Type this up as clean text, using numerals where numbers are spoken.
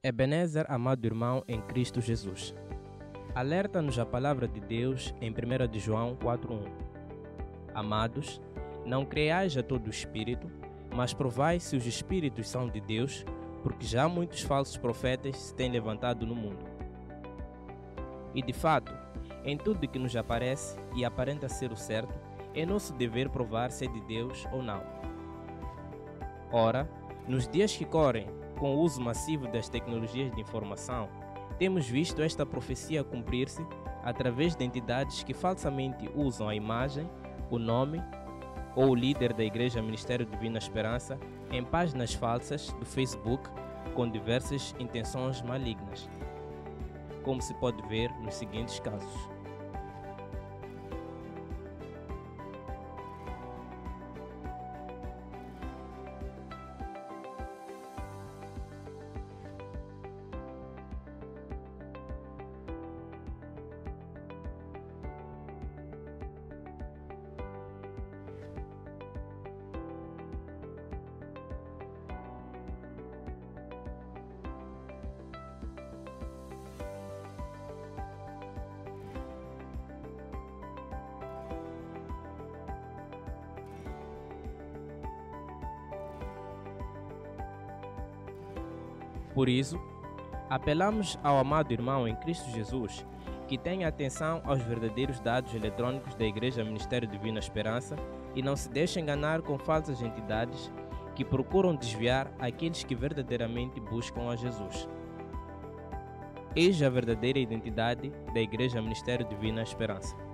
Ebenezer, amado irmão em Cristo Jesus. Alerta-nos a palavra de Deus em 1 de João 4:1. Amados, não creiais a todo o espírito, mas provai se os espíritos são de Deus, porque já muitos falsos profetas se têm levantado no mundo. E de fato, em tudo que nos aparece e aparenta ser o certo, é nosso dever provar se é de Deus ou não. Ora, nos dias que correm, com o uso massivo das tecnologias de informação, temos visto esta profecia cumprir-se através de entidades que falsamente usam a imagem, o nome ou o líder da Igreja Ministério Divina Esperança em páginas falsas do Facebook com diversas intenções malignas, como se pode ver nos seguintes casos. Por isso, apelamos ao amado irmão em Cristo Jesus que tenha atenção aos verdadeiros dados eletrônicos da Igreja Ministério Divina Esperança e não se deixe enganar com falsas entidades que procuram desviar aqueles que verdadeiramente buscam a Jesus. Eis a verdadeira identidade da Igreja Ministério Divina Esperança.